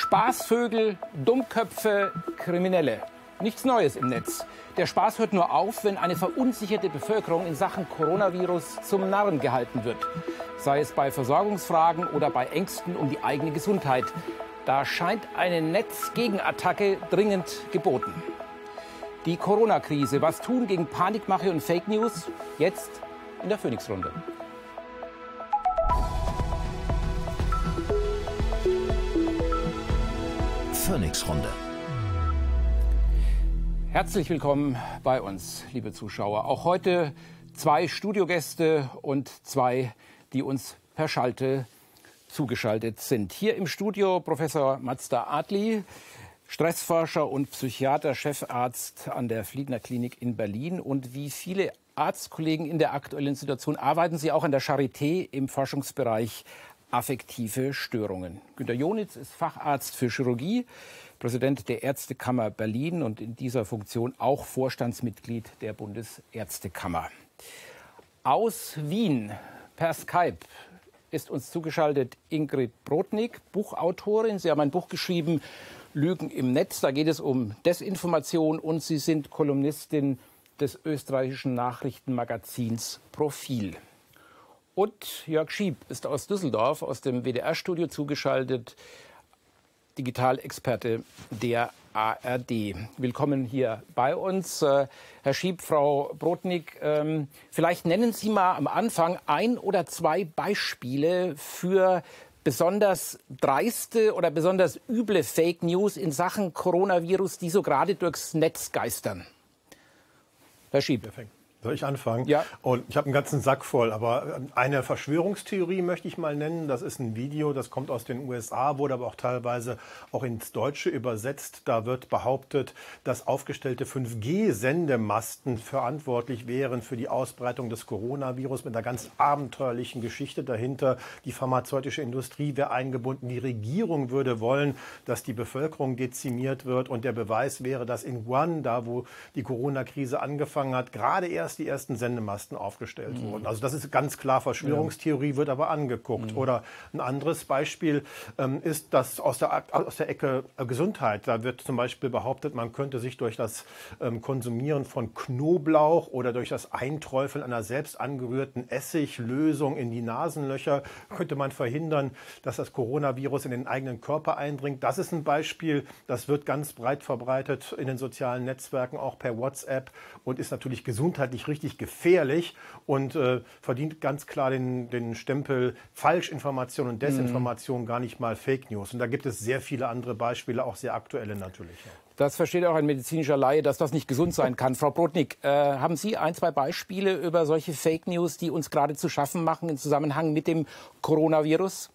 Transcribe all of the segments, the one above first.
Spaßvögel, Dummköpfe, Kriminelle. Nichts Neues im Netz. Der Spaß hört nur auf, wenn eine verunsicherte Bevölkerung in Sachen Coronavirus zum Narren gehalten wird. Sei es bei Versorgungsfragen oder bei Ängsten um die eigene Gesundheit. Da scheint eine Netzgegenattacke dringend geboten. Die Corona-Krise. Was tun gegen Panikmache und Fake News? Jetzt in der Phoenix-Runde. Phoenix-Runde. Herzlich willkommen bei uns, liebe Zuschauer. Auch heute 2 Studiogäste und 2, die uns per Schalte zugeschaltet sind. Hier im Studio Professor Mazda Adli, Stressforscher und Psychiater, Chefarzt an der Fliedner Klinik in Berlin. Und wie viele Arztkollegen in der aktuellen Situation arbeiten Sie auch an der Charité im Forschungsbereich affektive Störungen. Günter Jonitz ist Facharzt für Chirurgie, Präsident der Ärztekammer Berlin und in dieser Funktion auch Vorstandsmitglied der Bundesärztekammer. Aus Wien per Skype ist uns zugeschaltet Ingrid Brodnik, Buchautorin. Sie haben ein Buch geschrieben, Lügen im Netz. Da geht es um Desinformation und Sie sind Kolumnistin des österreichischen Nachrichtenmagazins Profil. Und Jörg Schieb ist aus Düsseldorf, aus dem WDR-Studio zugeschaltet, Digitalexperte der ARD. Willkommen hier bei uns. Herr Schieb, Frau Brodnik, vielleicht nennen Sie mal am Anfang 1 oder 2 Beispiele für besonders dreiste oder besonders üble Fake News in Sachen Coronavirus, die so gerade durchs Netz geistern. Herr Schieb. Perfekt. Soll ich anfangen? Ja. Und ich habe einen ganzen Sack voll, aber eine Verschwörungstheorie möchte ich mal nennen. Das ist ein Video, das kommt aus den USA, wurde aber auch teilweise auch ins Deutsche übersetzt. Da wird behauptet, dass aufgestellte 5G-Sendemasten verantwortlich wären für die Ausbreitung des Coronavirus mit einer ganz abenteuerlichen Geschichte dahinter. Die pharmazeutische Industrie wäre eingebunden. Die Regierung würde wollen, dass die Bevölkerung dezimiert wird. Und der Beweis wäre, dass in Wuhan, da wo die Corona-Krise angefangen hat, gerade erst die ersten Sendemasten aufgestellt wurden. Also das ist ganz klar Verschwörungstheorie, wird aber angeguckt. Oder ein anderes Beispiel ist das aus der Ecke Gesundheit. Da wird zum Beispiel behauptet, man könnte sich durch das Konsumieren von Knoblauch oder durch das Einträufeln einer selbst angerührten Essiglösung in die Nasenlöcher, könnte man verhindern, dass das Coronavirus in den eigenen Körper eindringt. Das ist ein Beispiel, das wird ganz breit verbreitet in den sozialen Netzwerken, auch per WhatsApp und ist natürlich gesundheitlich richtig gefährlich und verdient ganz klar den Stempel Falschinformation und Desinformation, gar nicht mal Fake News. Und da gibt es sehr viele andere Beispiele, auch sehr aktuelle natürlich. Das versteht auch ein medizinischer Laie, dass das nicht gesund sein kann. Frau Brodnik, haben Sie 1, 2 Beispiele über solche Fake News, die uns gerade zu schaffen machen im Zusammenhang mit dem Coronavirus?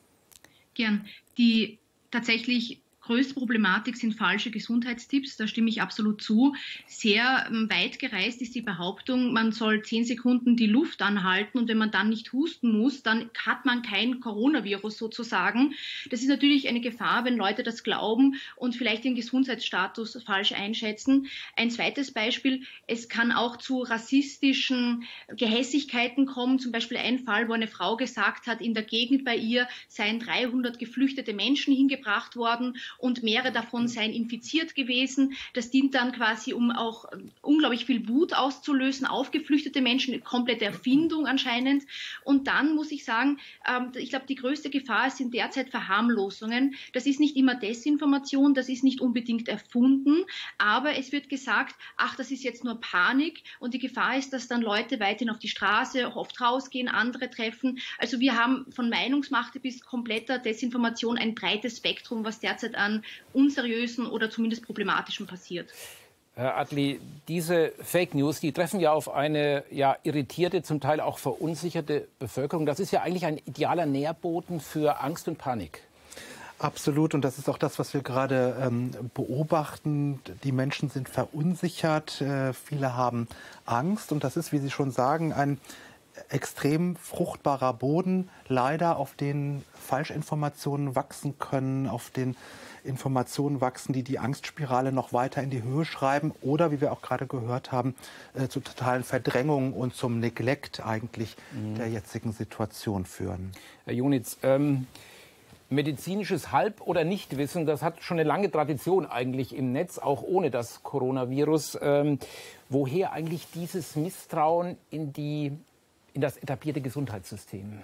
Gern. Die tatsächlich größte Problematik sind falsche Gesundheitstipps, da stimme ich absolut zu. Sehr weit gereist ist die Behauptung, man soll 10 Sekunden die Luft anhalten und wenn man dann nicht husten muss, dann hat man kein Coronavirus sozusagen. Das ist natürlich eine Gefahr, wenn Leute das glauben und vielleicht den Gesundheitsstatus falsch einschätzen. Ein zweites Beispiel, es kann auch zu rassistischen Gehässigkeiten kommen. Zum Beispiel ein Fall, wo eine Frau gesagt hat, in der Gegend bei ihr seien 300 geflüchtete Menschen hingebracht worden und mehrere davon seien infiziert gewesen. Das dient dann quasi, um auch unglaublich viel Wut auszulösen auf geflüchtete Menschen, eine komplette Erfindung anscheinend. Und dann muss ich sagen, ich glaube, die größte Gefahr sind derzeit Verharmlosungen. Das ist nicht immer Desinformation, das ist nicht unbedingt erfunden, aber es wird gesagt, ach, das ist jetzt nur Panik und die Gefahr ist, dass dann Leute weiterhin auf die Straße, oft rausgehen, andere treffen. Also wir haben von Meinungsmache bis kompletter Desinformation ein breites Spektrum, was derzeit an unseriösen oder zumindest problematischen passiert. Herr Adli, diese Fake News, die treffen ja auf eine irritierte, zum Teil auch verunsicherte Bevölkerung. Das ist ja eigentlich ein idealer Nährboden für Angst und Panik. Absolut. Und das ist auch das, was wir gerade beobachten. Die Menschen sind verunsichert. Viele haben Angst. Und das ist, wie Sie schon sagen, ein extrem fruchtbarer Boden, leider, auf den Falschinformationen wachsen können, auf den Informationen wachsen, die die Angstspirale noch weiter in die Höhe schreiben oder, wie wir auch gerade gehört haben, zu totalen Verdrängungen und zum Neglect eigentlich der jetzigen Situation führen. Herr Jonitz, Medizinisches Halb- oder Nichtwissen, das hat schon eine lange Tradition eigentlich im Netz, auch ohne das Coronavirus. Woher eigentlich dieses Misstrauen in das etablierte Gesundheitssystem?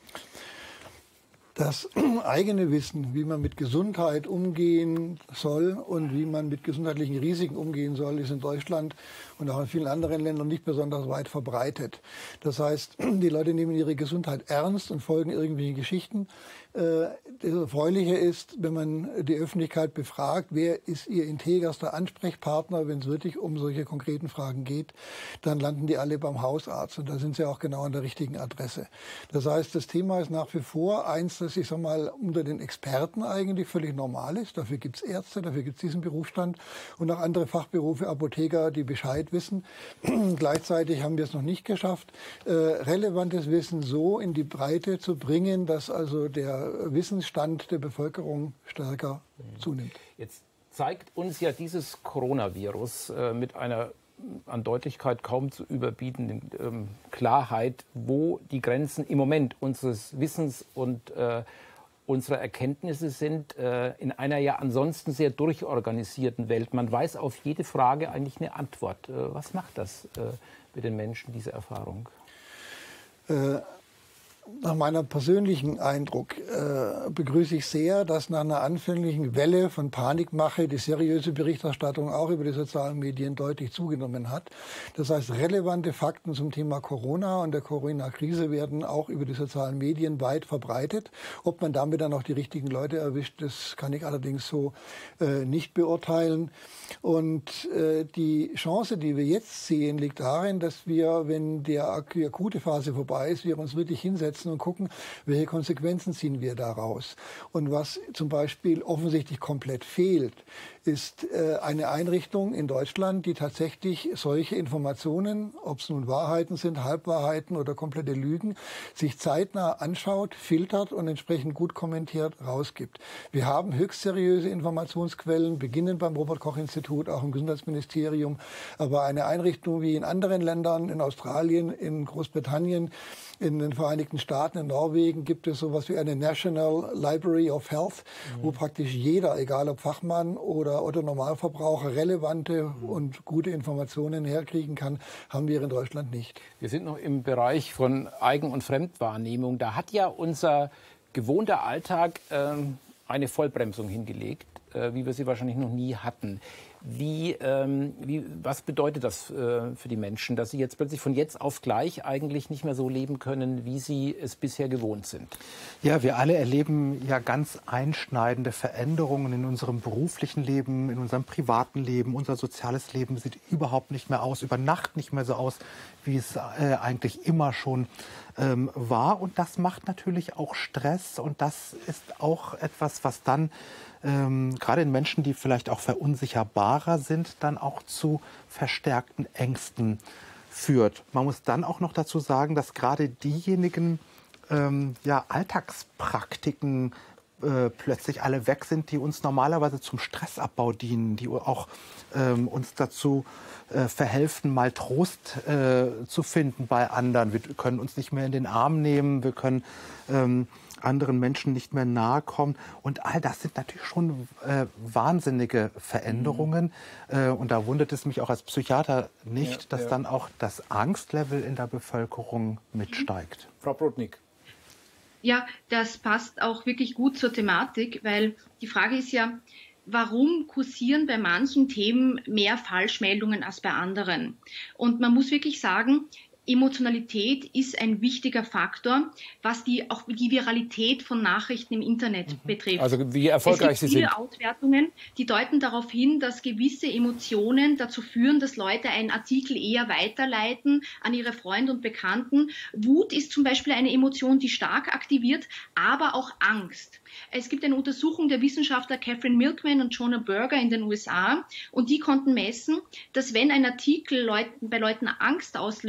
Das eigene Wissen, wie man mit Gesundheit umgehen soll und wie man mit gesundheitlichen Risiken umgehen soll, ist in Deutschland und auch in vielen anderen Ländern nicht besonders weit verbreitet. Das heißt, die Leute nehmen ihre Gesundheit ernst und folgen irgendwelchen Geschichten. Das Erfreuliche ist, wenn man die Öffentlichkeit befragt, wer ist ihr integerster Ansprechpartner, wenn es wirklich um solche konkreten Fragen geht, dann landen die alle beim Hausarzt. Und da sind sie auch genau an der richtigen Adresse. Das heißt, das Thema ist nach wie vor eins, das, ich sag mal, unter den Experten eigentlich völlig normal ist. Dafür gibt es Ärzte, dafür gibt es diesen Berufsstand und auch andere Fachberufe, Apotheker, die Bescheid wissen. Gleichzeitig haben wir es noch nicht geschafft, relevantes Wissen so in die Breite zu bringen, dass also der Wissensstand der Bevölkerung stärker zunimmt. Jetzt zeigt uns ja dieses Coronavirus mit einer an Deutlichkeit kaum zu überbietenden Klarheit, wo die Grenzen im Moment unseres Wissens und unserer Erkenntnisse sind, in einer ja ansonsten sehr durchorganisierten Welt. Man weiß auf jede Frage eigentlich eine Antwort. Was macht das mit den Menschen, diese Erfahrung? Nach meinem persönlichen Eindruck begrüße ich sehr, dass nach einer anfänglichen Welle von Panikmache die seriöse Berichterstattung auch über die sozialen Medien deutlich zugenommen hat. Das heißt, relevante Fakten zum Thema Corona und der Corona-Krise werden auch über die sozialen Medien weit verbreitet. Ob man damit dann auch die richtigen Leute erwischt, das kann ich allerdings so nicht beurteilen. Und die Chance, die wir jetzt sehen, liegt darin, dass wir, wenn die akute Phase vorbei ist, wir uns wirklich hinsetzen und gucken, welche Konsequenzen ziehen wir daraus. Und was zum Beispiel offensichtlich komplett fehlt, ist eine Einrichtung in Deutschland, die tatsächlich solche Informationen, ob es nun Wahrheiten sind, Halbwahrheiten oder komplette Lügen, sich zeitnah anschaut, filtert und entsprechend gut kommentiert rausgibt. Wir haben höchst seriöse Informationsquellen, beginnen beim Robert-Koch-Institut, auch im Gesundheitsministerium, aber eine Einrichtung wie in anderen Ländern, in Australien, in Großbritannien, in den Vereinigten Staaten, in Norwegen gibt es sowas wie eine National Library of Health, wo praktisch jeder, egal ob Fachmann oder Normalverbraucher, relevante und gute Informationen herkriegen kann, haben wir in Deutschland nicht. Wir sind noch im Bereich von Eigen- und Fremdwahrnehmung. Da hat ja unser gewohnter Alltag eine Vollbremsung hingelegt, wie wir sie wahrscheinlich noch nie hatten. Was bedeutet das für die Menschen, dass sie jetzt plötzlich von jetzt auf gleich eigentlich nicht mehr so leben können, wie sie es bisher gewohnt sind? Ja, wir alle erleben ja ganz einschneidende Veränderungen in unserem beruflichen Leben, in unserem privaten Leben. Unser soziales Leben sieht überhaupt nicht mehr aus, über Nacht nicht mehr so aus, wie es eigentlich immer schon war. Und das macht natürlich auch Stress. Und das ist auch etwas, was dann gerade in Menschen, die vielleicht auch verunsicherbarer sind, dann auch zu verstärkten Ängsten führt. Man muss dann auch noch dazu sagen, dass gerade diejenigen Alltagspraktiken plötzlich alle weg sind, die uns normalerweise zum Stressabbau dienen, die auch uns dazu verhelfen, mal Trost zu finden bei anderen. Wir können uns nicht mehr in den Arm nehmen, wir können anderen Menschen nicht mehr nahe kommen. Und all das sind natürlich schon wahnsinnige Veränderungen. Und da wundert es mich auch als Psychiater nicht, dass dann auch das Angstlevel in der Bevölkerung mitsteigt. Frau Brodnik. Ja, das passt auch wirklich gut zur Thematik, weil die Frage ist ja, warum kursieren bei manchen Themen mehr Falschmeldungen als bei anderen? Und man muss wirklich sagen, Emotionalität ist ein wichtiger Faktor, was die Viralität von Nachrichten im Internet betrifft. Also wie erfolgreich sie sind. Es gibt viele Auswertungen, die deuten darauf hin, dass gewisse Emotionen dazu führen, dass Leute einen Artikel eher weiterleiten an ihre Freunde und Bekannten. Wut ist zum Beispiel eine Emotion, die stark aktiviert, aber auch Angst. Es gibt eine Untersuchung der Wissenschaftler Catherine Milkman und Jonah Berger in den USA und die konnten messen, dass wenn ein Artikel bei Leuten Angst auslöst,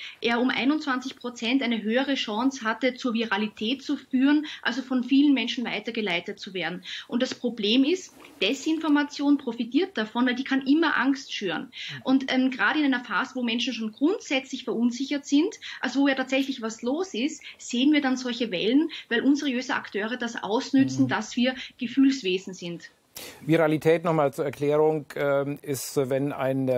er um 21% eine höhere Chance hatte, zur Viralität zu führen, also von vielen Menschen weitergeleitet zu werden. Und das Problem ist, Desinformation profitiert davon, weil die kann immer Angst schüren. Und gerade in einer Phase, wo Menschen schon grundsätzlich verunsichert sind, also wo ja tatsächlich was los ist, sehen wir dann solche Wellen, weil unseriöse Akteure das ausnützen, dass wir Gefühlswesen sind. Viralität, nochmal zur Erklärung, ist, wenn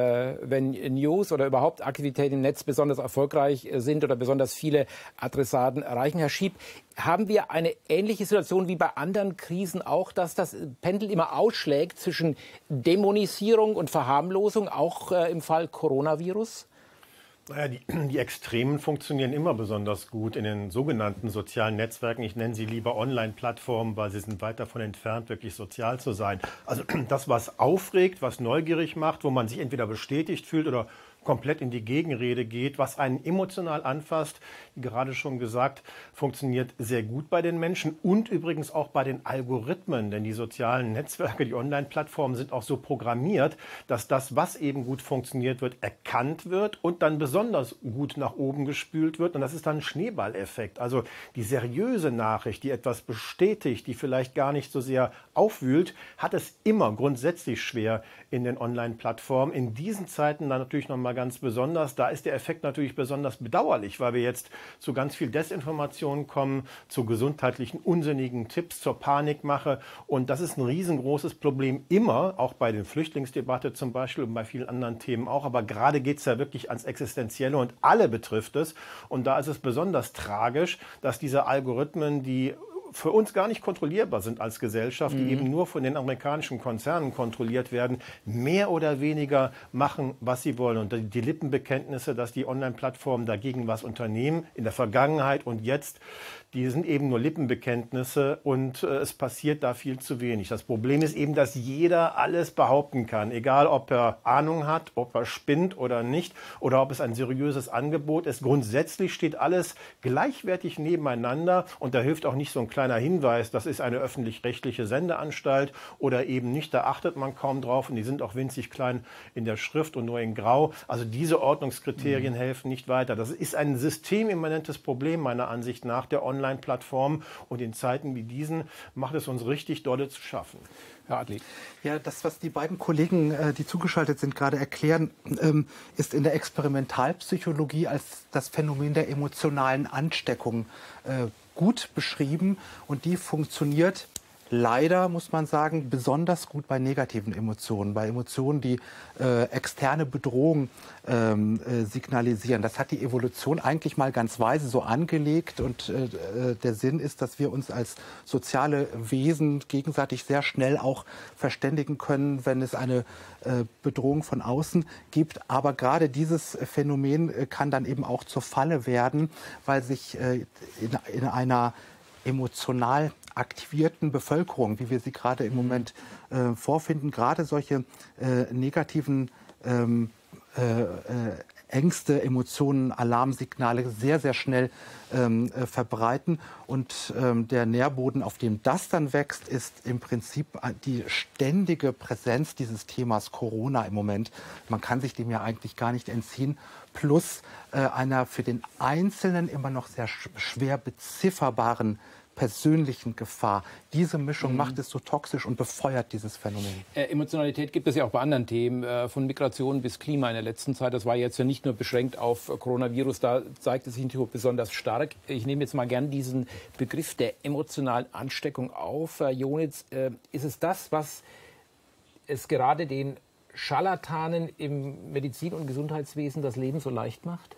News oder überhaupt Aktivitäten im Netz besonders erfolgreich sind oder besonders viele Adressaten erreichen. Herr Schieb, haben wir eine ähnliche Situation wie bei anderen Krisen auch, dass das Pendel immer ausschlägt zwischen Dämonisierung und Verharmlosung, auch im Fall Coronavirus? Naja, die Extremen funktionieren immer besonders gut in den sogenannten sozialen Netzwerken. Ich nenne sie lieber Online-Plattformen, weil sie sind weit davon entfernt, wirklich sozial zu sein. Also das, was aufregt, was neugierig macht, wo man sich entweder bestätigt fühlt oder komplett in die Gegenrede geht, was einen emotional anfasst, wie gerade schon gesagt, funktioniert sehr gut bei den Menschen und übrigens auch bei den Algorithmen, denn die sozialen Netzwerke, die Online-Plattformen sind auch so programmiert, dass das, was eben gut funktioniert, wird erkannt wird und dann besonders gut nach oben gespült wird und das ist dann ein Schneeballeffekt. Also die seriöse Nachricht, die etwas bestätigt, die vielleicht gar nicht so sehr aufwühlt, hat es immer grundsätzlich schwer in den Online-Plattformen. In diesen Zeiten dann natürlich nochmal ganz besonders. Da ist der Effekt natürlich besonders bedauerlich, weil wir jetzt zu ganz viel Desinformation kommen, zu gesundheitlichen unsinnigen Tipps, zur Panikmache. Und das ist ein riesengroßes Problem immer, auch bei der Flüchtlingsdebatte zum Beispiel und bei vielen anderen Themen auch. Aber gerade geht es ja wirklich ans Existenzielle und alle betrifft es. Und da ist es besonders tragisch, dass diese Algorithmen, die für uns gar nicht kontrollierbar sind als Gesellschaft, die eben nur von den amerikanischen Konzernen kontrolliert werden, mehr oder weniger machen, was sie wollen. Und die Lippenbekenntnisse, dass die Online-Plattformen dagegen was unternehmen, in der Vergangenheit und jetzt, die sind eben nur Lippenbekenntnisse und es passiert da viel zu wenig. Das Problem ist eben, dass jeder alles behaupten kann, egal ob er Ahnung hat, ob er spinnt oder nicht oder ob es ein seriöses Angebot ist. Grundsätzlich steht alles gleichwertig nebeneinander und da hilft auch nicht so ein kleiner Hinweis, das ist eine öffentlich-rechtliche Sendeanstalt oder eben nicht, da achtet man kaum drauf und die sind auch winzig klein in der Schrift und nur in Grau. Also diese Ordnungskriterien helfen nicht weiter. Das ist ein systemimmanentes Problem meiner Ansicht nach der Online-Plattformen und in Zeiten wie diesen macht es uns richtig dolle zu schaffen. Herr Adli. Ja, das, was die beiden Kollegen, die zugeschaltet sind, gerade erklären, ist in der Experimentalpsychologie als das Phänomen der emotionalen Ansteckung gut beschrieben und die funktioniert leider, muss man sagen, besonders gut bei negativen Emotionen, bei Emotionen, die externe Bedrohung signalisieren. Das hat die Evolution eigentlich mal ganz weise so angelegt und der Sinn ist, dass wir uns als soziale Wesen gegenseitig sehr schnell auch verständigen können, wenn es eine Bedrohung von außen gibt. Aber gerade dieses Phänomen kann dann eben auch zur Falle werden, weil sich in einer emotional aktivierten Bevölkerung, wie wir sie gerade im Moment vorfinden, gerade solche negativen Ängste, Emotionen, Alarmsignale sehr, sehr schnell verbreiten. Und der Nährboden, auf dem das dann wächst, ist im Prinzip die ständige Präsenz dieses Themas Corona im Moment. Man kann sich dem ja eigentlich gar nicht entziehen. Plus einer für den Einzelnen immer noch sehr schwer bezifferbaren persönlichen Gefahr. Diese Mischung macht es so toxisch und befeuert dieses Phänomen. Emotionalität gibt es ja auch bei anderen Themen, von Migration bis Klima in der letzten Zeit. Das war jetzt ja nicht nur beschränkt auf Coronavirus, da zeigt es sich natürlich besonders stark. Ich nehme jetzt mal gern diesen Begriff der emotionalen Ansteckung auf. Herr Jonitz, ist es das, was es gerade den Scharlatanen im Medizin- und Gesundheitswesen das Leben so leicht macht?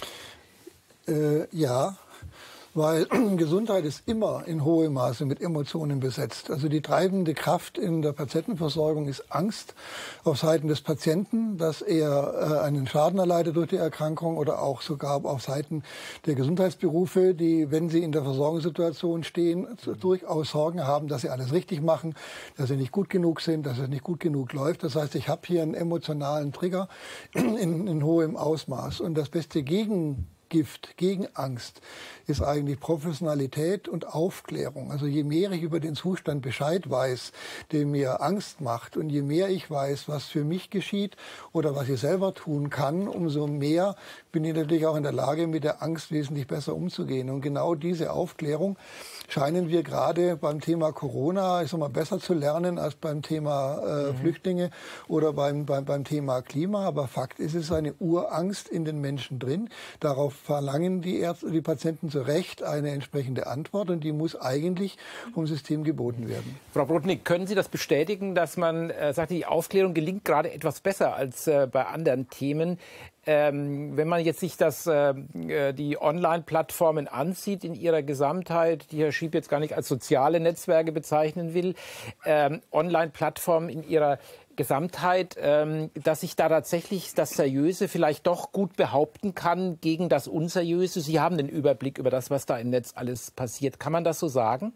Ja. Weil Gesundheit ist immer in hohem Maße mit Emotionen besetzt. Also die treibende Kraft in der Patientenversorgung ist Angst auf Seiten des Patienten, dass er einen Schaden erleidet durch die Erkrankung oder auch sogar auf Seiten der Gesundheitsberufe, die, wenn sie in der Versorgungssituation stehen, durchaus Sorgen haben, dass sie alles richtig machen, dass sie nicht gut genug sind, dass es nicht gut genug läuft. Das heißt, ich habe hier einen emotionalen Trigger in hohem Ausmaß. Und das beste Gift gegen Angst ist eigentlich Professionalität und Aufklärung. Also je mehr ich über den Zustand Bescheid weiß, der mir Angst macht und je mehr ich weiß, was für mich geschieht oder was ich selber tun kann, umso mehr bin ich natürlich auch in der Lage, mit der Angst wesentlich besser umzugehen. Und genau diese Aufklärung scheinen wir gerade beim Thema Corona, ich sag mal, besser zu lernen als beim Thema Flüchtlinge oder beim Thema Klima. Aber Fakt ist, es ist eine Urangst in den Menschen drin. Darauf verlangen die Ärzte, die Patienten zu Recht eine entsprechende Antwort und die muss eigentlich vom System geboten werden. Frau Brodnik, können Sie das bestätigen, dass man sagt, die Aufklärung gelingt gerade etwas besser als bei anderen Themen? Wenn man jetzt sich die Online-Plattformen ansieht in ihrer Gesamtheit, die Herr Schiep jetzt gar nicht als soziale Netzwerke bezeichnen will, Online-Plattformen in ihrer Gesamtheit, dass sich da tatsächlich das Seriöse vielleicht doch gut behaupten kann gegen das Unseriöse. Sie haben den Überblick über das, was da im Netz alles passiert. Kann man das so sagen?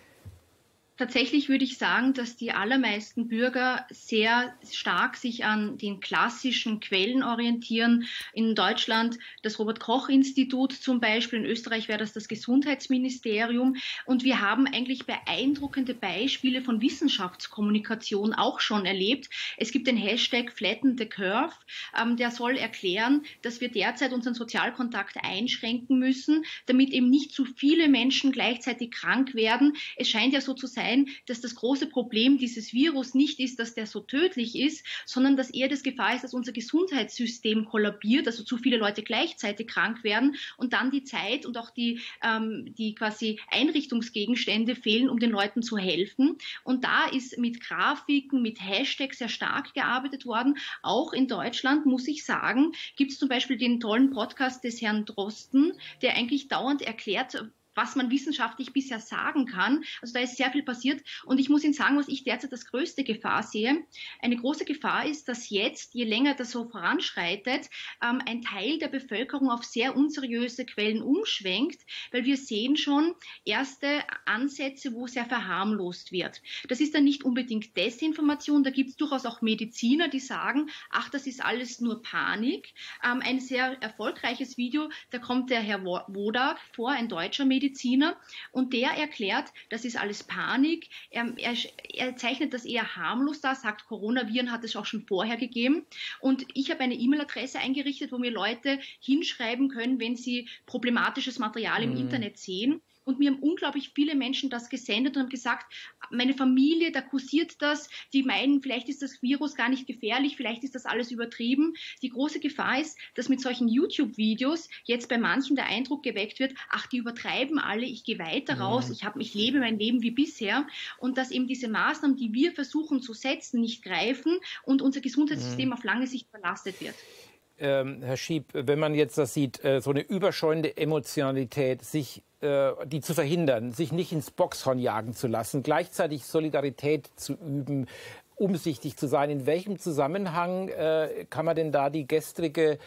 Tatsächlich würde ich sagen, dass die allermeisten Bürger sehr stark sich an den klassischen Quellen orientieren. In Deutschland das Robert-Koch-Institut zum Beispiel, in Österreich wäre das Gesundheitsministerium. Und wir haben eigentlich beeindruckende Beispiele von Wissenschaftskommunikation auch schon erlebt. Es gibt den Hashtag Flatten the Curve, der soll erklären, dass wir derzeit unseren Sozialkontakt einschränken müssen, damit eben nicht zu viele Menschen gleichzeitig krank werden. Es scheint ja so zu sein, dass das große Problem dieses Virus nicht ist, dass der so tödlich ist, sondern dass eher das Gefahr ist, dass unser Gesundheitssystem kollabiert, also zu viele Leute gleichzeitig krank werden und dann die Zeit und auch die quasi Einrichtungsgegenstände fehlen, um den Leuten zu helfen. Und da ist mit Grafiken, mit Hashtags sehr stark gearbeitet worden. Auch in Deutschland, muss ich sagen, gibt es zum Beispiel den tollen Podcast des Herrn Drosten, der eigentlich dauernd erklärt, was man wissenschaftlich bisher sagen kann. Also da ist sehr viel passiert. Und ich muss Ihnen sagen, was ich derzeit als größte Gefahr sehe. Eine große Gefahr ist, dass jetzt, je länger das so voranschreitet, ein Teil der Bevölkerung auf sehr unseriöse Quellen umschwenkt, weil wir sehen schon erste Ansätze, wo sehr verharmlost wird. Das ist dann nicht unbedingt Desinformation. Da gibt es durchaus auch Mediziner, die sagen, ach, das ist alles nur Panik. Ein sehr erfolgreiches Video, da kommt der Herr Wodak vor, ein deutscher Mediziner, und der erklärt, das ist alles Panik. Er zeichnet das eher harmlos dar, sagt, Coronaviren hat es auch schon vorher gegeben. Und ich habe eine E-Mail-Adresse eingerichtet, wo mir Leute hinschreiben können, wenn sie problematisches Material im Internet sehen. Und mir haben unglaublich viele Menschen das gesendet und haben gesagt, meine Familie, da kursiert das, die meinen, vielleicht ist das Virus gar nicht gefährlich, vielleicht ist das alles übertrieben. Die große Gefahr ist, dass mit solchen YouTube-Videos jetzt bei manchen der Eindruck geweckt wird, ach, die übertreiben alle, ich gehe weiter raus, ich lebe mein Leben wie bisher. Und dass eben diese Maßnahmen, die wir versuchen zu setzen, nicht greifen und unser Gesundheitssystem auf lange Sicht belastet wird. Herr Schiep, wenn man jetzt das sieht, so eine überschäumende Emotionalität, die zu verhindern, sich nicht ins Boxhorn jagen zu lassen, gleichzeitig Solidarität zu üben, umsichtig zu sein. In welchem Zusammenhang kann man denn da die gestrige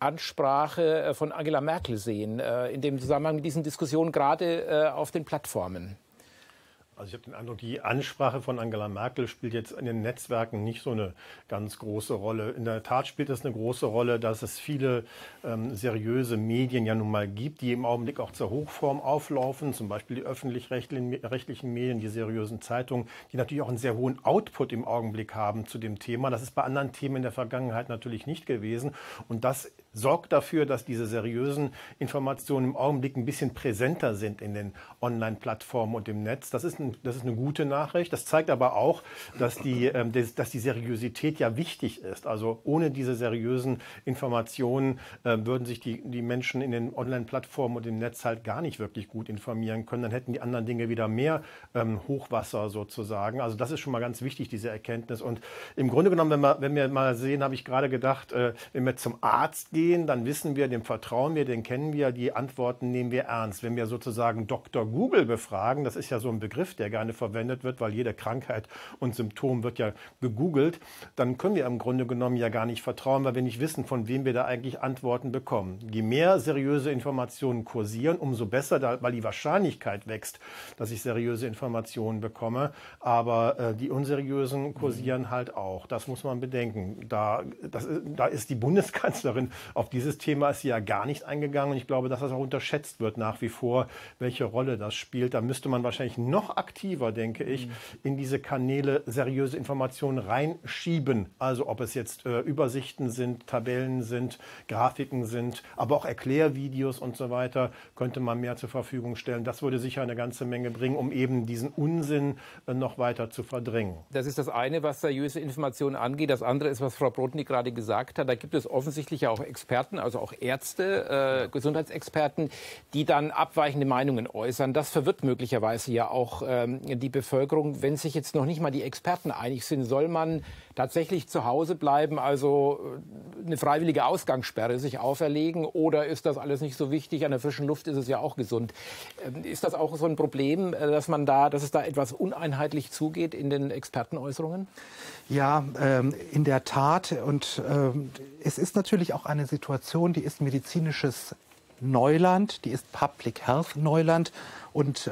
Ansprache von Angela Merkel sehen, in dem Zusammenhang mit diesen Diskussionen gerade auf den Plattformen? Also ich habe den Eindruck, die Ansprache von Angela Merkel spielt jetzt in den Netzwerken nicht so eine ganz große Rolle. In der Tat spielt es eine große Rolle, dass es viele seriöse Medien ja nun mal gibt, die im Augenblick auch zur Hochform auflaufen, zum Beispiel die öffentlich-rechtlichen Medien, die seriösen Zeitungen, die natürlich auch einen sehr hohen Output im Augenblick haben zu dem Thema. Das ist bei anderen Themen in der Vergangenheit natürlich nicht gewesen. Und das sorgt dafür, dass diese seriösen Informationen im Augenblick ein bisschen präsenter sind in den Online-Plattformen und im Netz. Das ist eine gute Nachricht. Das zeigt aber auch, dass die Seriosität ja wichtig ist. Also ohne diese seriösen Informationen würden sich die Menschen in den Online-Plattformen und im Netz halt gar nicht wirklich gut informieren können. Dann hätten die anderen Dinge wieder mehr Hochwasser sozusagen. Also das ist schon mal ganz wichtig, diese Erkenntnis. Und im Grunde genommen, wenn wir mal sehen, habe ich gerade gedacht, wenn wir zum Arzt gehen, dann wissen wir, dem vertrauen wir, den kennen wir, die Antworten nehmen wir ernst. Wenn wir sozusagen Dr. Google befragen, das ist ja so ein Begriff, der gerne verwendet wird, weil jede Krankheit und Symptom wird ja gegoogelt, dann können wir im Grunde genommen ja gar nicht vertrauen, weil wir nicht wissen, von wem wir da eigentlich Antworten bekommen. Je mehr seriöse Informationen kursieren, umso besser, weil die Wahrscheinlichkeit wächst, dass ich seriöse Informationen bekomme. Aber die unseriösen kursieren halt auch. Das muss man bedenken. Da ist die Bundeskanzlerin, auf dieses Thema ist sie ja gar nicht eingegangen. Und ich glaube, dass das auch unterschätzt wird nach wie vor, welche Rolle das spielt. Da müsste man wahrscheinlich noch aktiver, denke ich, in diese Kanäle seriöse Informationen reinschieben. Also ob es jetzt Übersichten sind, Tabellen sind, Grafiken sind, aber auch Erklärvideos und so weiter, könnte man mehr zur Verfügung stellen. Das würde sicher eine ganze Menge bringen, um eben diesen Unsinn noch weiter zu verdrängen. Das ist das eine, was seriöse Informationen angeht. Das andere ist, was Frau Brodnik gerade gesagt hat. Da gibt es offensichtlich auch Experten, also auch Ärzte, Gesundheitsexperten, die dann abweichende Meinungen äußern. Das verwirrt möglicherweise ja auch die Bevölkerung. Wenn sich jetzt noch nicht mal die Experten einig sind, soll man tatsächlich zu Hause bleiben, also eine freiwillige Ausgangssperre sich auferlegen, oder ist das alles nicht so wichtig? An der frischen Luft ist es ja auch gesund. Ist das auch so ein Problem, dass es da etwas uneinheitlich zugeht in den Expertenäußerungen? Ja, in der Tat. Und es ist natürlich auch eine Situation, die ist medizinisches Neuland, die ist Public Health Neuland, und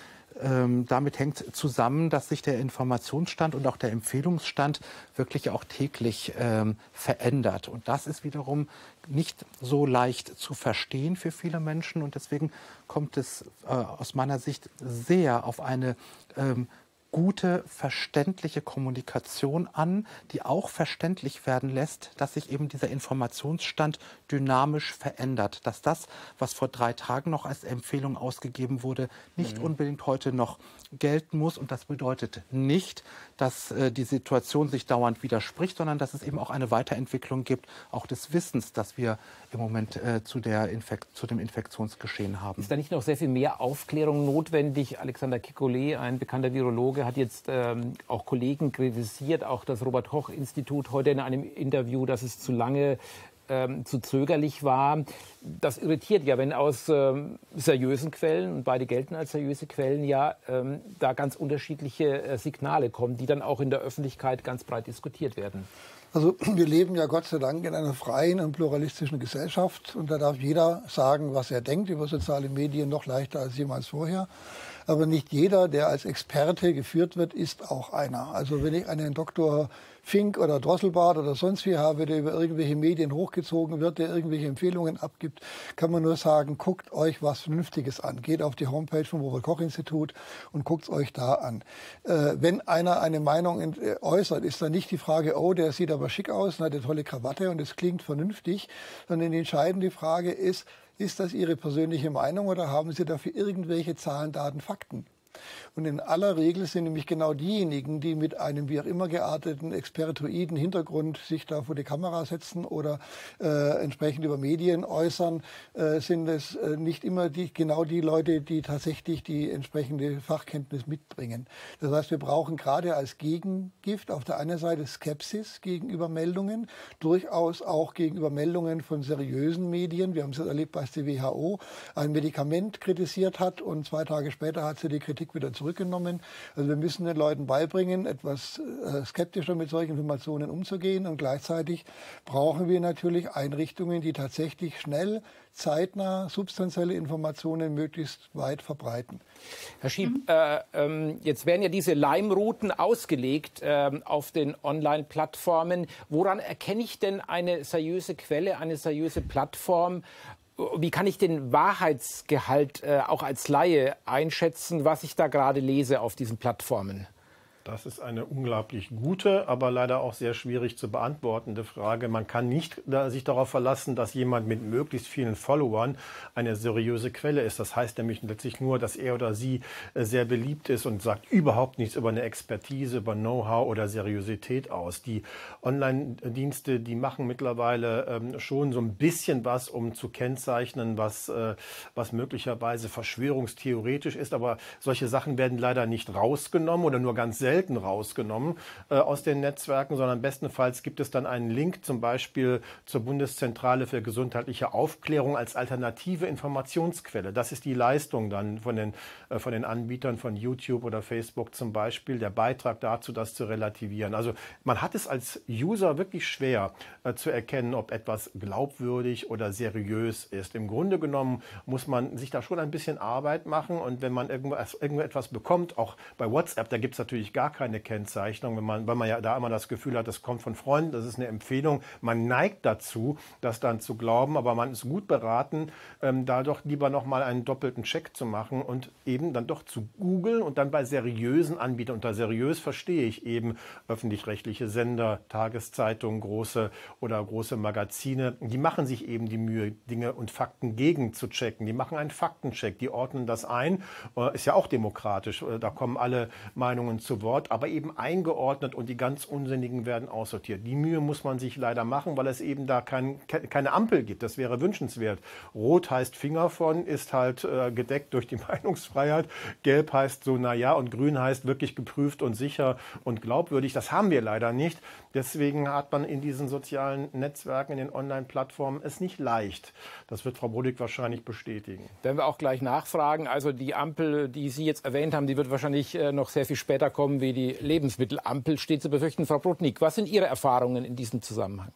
damit hängt zusammen, dass sich der Informationsstand und auch der Empfehlungsstand wirklich auch täglich verändert. Und das ist wiederum nicht so leicht zu verstehen für viele Menschen. Und deswegen kommt es aus meiner Sicht sehr auf eine gute, verständliche Kommunikation an, die auch verständlich werden lässt, dass sich eben dieser Informationsstand dynamisch verändert. Dass das, was vor 3 Tagen noch als Empfehlung ausgegeben wurde, nicht unbedingt heute noch gelten muss. Und das bedeutet nicht, dass die Situation sich dauernd widerspricht, sondern dass es eben auch eine Weiterentwicklung gibt, auch des Wissens, das wir im Moment zu dem Infektionsgeschehen haben. Ist da nicht noch sehr viel mehr Aufklärung notwendig? Alexander Kekulé, ein bekannter Virologe, hat jetzt auch Kollegen kritisiert, auch das Robert-Koch-Institut heute in einem Interview, dass es zu lange zu zögerlich war. Das irritiert ja, wenn aus seriösen Quellen, und beide gelten als seriöse Quellen, ja, da ganz unterschiedliche Signale kommen, die dann auch in der Öffentlichkeit ganz breit diskutiert werden. Also wir leben ja Gott sei Dank in einer freien und pluralistischen Gesellschaft, und da darf jeder sagen, was er denkt über soziale Medien, noch leichter als jemals vorher. Aber nicht jeder, der als Experte geführt wird, ist auch einer. Also wenn ich einen Dr. Fink oder Drosselbart oder sonst wie habe, der über irgendwelche Medien hochgezogen wird, der irgendwelche Empfehlungen abgibt, kann man nur sagen, guckt euch was Vernünftiges an. Geht auf die Homepage vom Robert-Koch-Institut und guckt es euch da an. Wenn einer eine Meinung äußert, ist dann nicht die Frage, oh, der sieht aber schick aus und hat eine tolle Krawatte und es klingt vernünftig, sondern die entscheidende Frage ist das Ihre persönliche Meinung oder haben Sie dafür irgendwelche Zahlen, Daten, Fakten? Und in aller Regel sind nämlich genau diejenigen, die mit einem wie auch immer gearteten expertoiden Hintergrund sich da vor die Kamera setzen oder entsprechend über Medien äußern, sind es nicht immer genau die Leute, die tatsächlich die entsprechende Fachkenntnis mitbringen. Das heißt, wir brauchen gerade als Gegengift auf der einen Seite Skepsis gegenüber Meldungen, durchaus auch gegenüber Meldungen von seriösen Medien. Wir haben es erlebt, als die WHO ein Medikament kritisiert hat und 2 Tage später hat sie die Kritik wieder zurückgenommen. Also wir müssen den Leuten beibringen, etwas skeptischer mit solchen Informationen umzugehen, und gleichzeitig brauchen wir natürlich Einrichtungen, die tatsächlich schnell, zeitnah substanzielle Informationen möglichst weit verbreiten. Herr Schieb, jetzt werden ja diese Leimrouten ausgelegt auf den Online-Plattformen. Woran erkenne ich denn eine seriöse Quelle, eine seriöse Plattform? Wie kann ich den Wahrheitsgehalt auch als Laie einschätzen, was ich da gerade lese auf diesen Plattformen? Das ist eine unglaublich gute, aber leider auch sehr schwierig zu beantwortende Frage. Man kann nicht sich darauf verlassen, dass jemand mit möglichst vielen Followern eine seriöse Quelle ist. Das heißt nämlich letztlich nur, dass er oder sie sehr beliebt ist und sagt überhaupt nichts über eine Expertise, über Know-how oder Seriosität aus. Die Online-Dienste, die machen mittlerweile schon so ein bisschen was, um zu kennzeichnen, was möglicherweise verschwörungstheoretisch ist. Aber solche Sachen werden leider nicht rausgenommen oder nur ganz selten rausgenommen aus den Netzwerken, sondern bestenfalls gibt es dann einen Link zum Beispiel zur Bundeszentrale für gesundheitliche Aufklärung als alternative Informationsquelle. Das ist die Leistung dann von den Anbietern von YouTube oder Facebook zum Beispiel, der Beitrag dazu, das zu relativieren. Also man hat es als User wirklich schwer zu erkennen, ob etwas glaubwürdig oder seriös ist. Im Grunde genommen muss man sich da schon ein bisschen Arbeit machen, und wenn man irgendetwas bekommt, auch bei WhatsApp, da gibt es natürlich gar gar keine Kennzeichnung, weil man ja da immer das Gefühl hat, das kommt von Freunden, das ist eine Empfehlung. Man neigt dazu, das dann zu glauben, aber man ist gut beraten, da doch lieber nochmal einen doppelten Check zu machen und eben dann doch zu googeln und dann bei seriösen Anbietern, unter seriös verstehe ich eben öffentlich-rechtliche Sender, Tageszeitungen, große Magazine, die machen sich eben die Mühe, Dinge und Fakten gegen zu checken. Die machen einen Faktencheck, die ordnen das ein, ist ja auch demokratisch, da kommen alle Meinungen zu Wort, aber eben eingeordnet und die ganz Unsinnigen werden aussortiert. Die Mühe muss man sich leider machen, weil es eben da keine Ampel gibt. Das wäre wünschenswert. Rot heißt Finger von, ist halt gedeckt durch die Meinungsfreiheit. Gelb heißt so, naja, und grün heißt wirklich geprüft und sicher und glaubwürdig. Das haben wir leider nicht. Deswegen hat man in diesen sozialen Netzwerken, in den Online-Plattformen es nicht leicht. Das wird Frau Brudig wahrscheinlich bestätigen. Werden wir auch gleich nachfragen. Also die Ampel, die Sie jetzt erwähnt haben, die wird wahrscheinlich noch sehr viel später kommen wie die Lebensmittelampel. Steht zu befürchten. Frau Brodnik, was sind Ihre Erfahrungen in diesem Zusammenhang?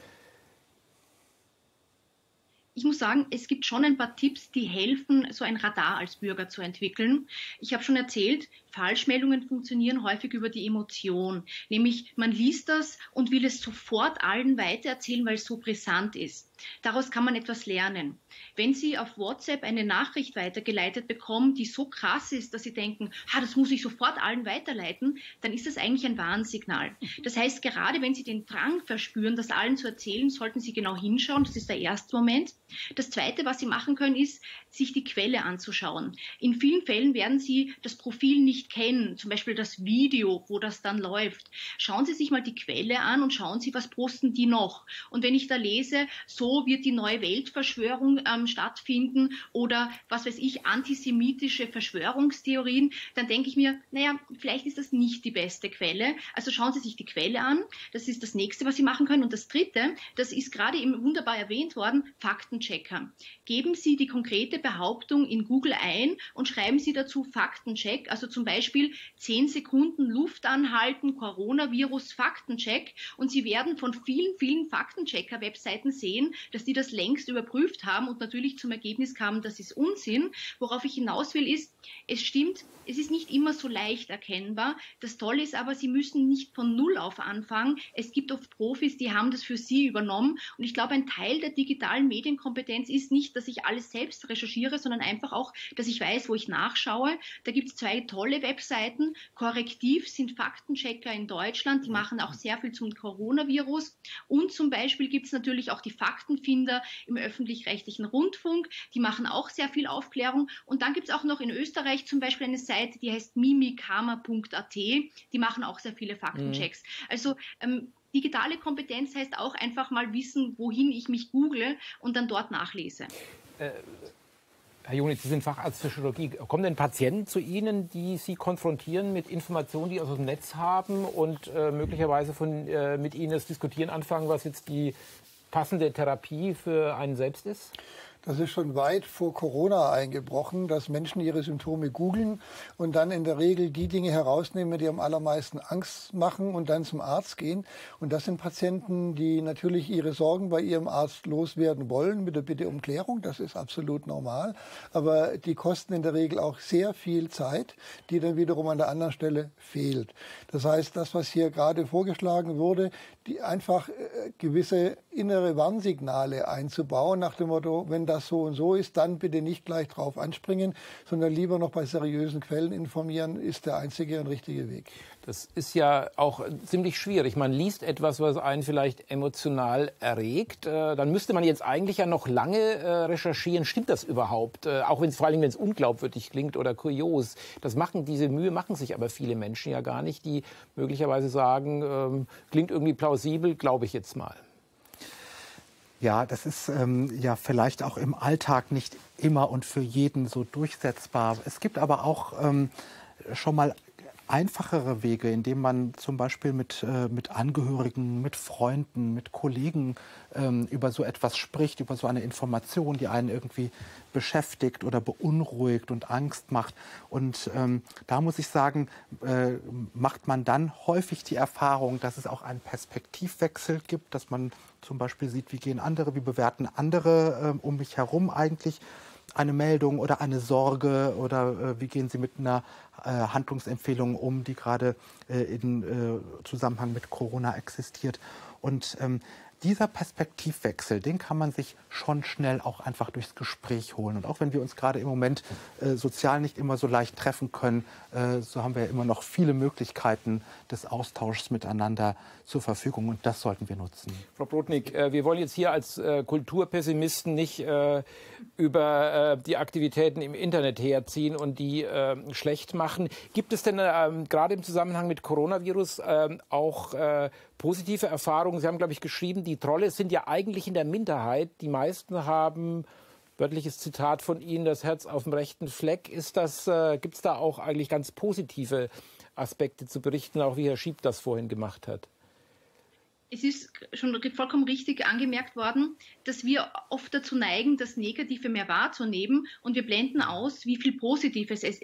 Ich muss sagen, es gibt schon ein paar Tipps, die helfen, so ein Radar als Bürger zu entwickeln. Ich habe schon erzählt, Falschmeldungen funktionieren häufig über die Emotion. Nämlich, man liest das und will es sofort allen weitererzählen, weil es so brisant ist. Daraus kann man etwas lernen. Wenn Sie auf WhatsApp eine Nachricht weitergeleitet bekommen, die so krass ist, dass Sie denken, das muss ich sofort allen weiterleiten, dann ist das eigentlich ein Warnsignal. Das heißt, gerade wenn Sie den Drang verspüren, das allen zu erzählen, sollten Sie genau hinschauen. Das ist der erste Moment. Das Zweite, was Sie machen können, ist, sich die Quelle anzuschauen. In vielen Fällen werden Sie das Profil nicht kennen, zum Beispiel das Video, wo das dann läuft. Schauen Sie sich mal die Quelle an und schauen Sie, was posten die noch. Und wenn ich da lese, so wird die neue Weltverschwörung stattfinden oder, was weiß ich, antisemitische Verschwörungstheorien, dann denke ich mir, vielleicht ist das nicht die beste Quelle. Also schauen Sie sich die Quelle an. Das ist das Nächste, was Sie machen können. Und das Dritte, das ist gerade eben wunderbar erwähnt worden, Faktenchecker. Geben Sie die konkrete Behauptung in Google ein und schreiben Sie dazu Faktencheck, also zum Beispiel 10 Sekunden Luft anhalten, Coronavirus Faktencheck, und Sie werden von vielen, vielen Faktenchecker-Webseiten sehen, dass die das längst überprüft haben und natürlich zum Ergebnis kamen, das ist Unsinn. Worauf ich hinaus will, ist, es stimmt, es ist nicht immer so leicht erkennbar. Das Tolle ist aber, Sie müssen nicht von Null auf anfangen. Es gibt oft Profis, die haben das für Sie übernommen. Und ich glaube, ein Teil der digitalen Medienkompetenz ist nicht, dass ich alles selbst recherchiere, sondern einfach auch, dass ich weiß, wo ich nachschaue. Da gibt es 2 tolle Webseiten. Korrektiv sind Faktenchecker in Deutschland. Die machen auch sehr viel zum Coronavirus. Und zum Beispiel gibt es natürlich auch die Faktenfinder im öffentlich-rechtlichen Rundfunk. Die machen auch sehr viel Aufklärung. Und dann gibt es auch noch in Österreich zum Beispiel eine Seite, die heißt mimikama.at. Die machen auch sehr viele Faktenchecks. Also digitale Kompetenz heißt auch einfach mal wissen, wohin ich mich google und dann dort nachlese. Herr Junitz, Sie sind Facharzt für Psychologie. Kommen denn Patienten zu Ihnen, die Sie konfrontieren mit Informationen, die Sie aus dem Netz haben und möglicherweise mit Ihnen das Diskutieren anfangen, was jetzt die passende Therapie für einen selbst ist? Das ist schon weit vor Corona eingebrochen, dass Menschen ihre Symptome googeln und dann in der Regel die Dinge herausnehmen, die am allermeisten Angst machen und dann zum Arzt gehen. Und das sind Patienten, die natürlich ihre Sorgen bei ihrem Arzt loswerden wollen, mit der Bitte um Klärung. Das ist absolut normal. Aber die kosten in der Regel auch sehr viel Zeit, die dann wiederum an der anderen Stelle fehlt. Das heißt, das, was hier gerade vorgeschlagen wurde, die einfach gewisse innere Warnsignale einzubauen, nach dem Motto, wenn das so und so ist, dann bitte nicht gleich drauf anspringen, sondern lieber noch bei seriösen Quellen informieren, ist der einzige und richtige Weg. Das ist ja auch ziemlich schwierig. Man liest etwas, was einen vielleicht emotional erregt. Dann müsste man jetzt eigentlich ja noch lange recherchieren. Stimmt das überhaupt? Auch vor allem, wenn es unglaubwürdig klingt oder kurios. Diese Mühe machen sich aber viele Menschen ja gar nicht, die möglicherweise sagen, klingt irgendwie plausibel, glaube ich jetzt mal. Ja, das ist ja vielleicht auch im Alltag nicht immer und für jeden so durchsetzbar. Es gibt aber auch schon mal einfachere Wege, indem man zum Beispiel mit Angehörigen, mit Freunden, mit Kollegen über so etwas spricht, über so eine Information, die einen irgendwie beschäftigt oder beunruhigt und Angst macht. Und da muss ich sagen, macht man dann häufig die Erfahrung, dass es auch einen Perspektivwechsel gibt, dass man zum Beispiel sieht, wie bewerten andere um mich herum eigentlich eine Meldung oder eine Sorge oder wie gehen Sie mit einer Handlungsempfehlung um, die gerade in Zusammenhang mit Corona existiert. Und dieser Perspektivwechsel, den kann man sich schon schnell auch einfach durchs Gespräch holen. Und auch wenn wir uns gerade im Moment sozial nicht immer so leicht treffen können, so haben wir ja immer noch viele Möglichkeiten des Austauschs miteinander zur Verfügung. Und das sollten wir nutzen. Frau Brodnik, wir wollen jetzt hier als Kulturpessimisten nicht über die Aktivitäten im Internet herziehen und die schlecht machen. Gibt es denn gerade im Zusammenhang mit Coronavirus auch positive Erfahrungen? Sie haben, glaube ich, geschrieben, die Trolle sind ja eigentlich in der Minderheit. Die meisten haben, wörtliches Zitat von Ihnen, das Herz auf dem rechten Fleck. Gibt es da auch eigentlich ganz positive Aspekte zu berichten, auch wie Herr Schieb das vorhin gemacht hat? Es ist schon vollkommen richtig angemerkt worden, dass wir oft dazu neigen, das Negative mehr wahrzunehmen, und wir blenden aus, wie viel Positives es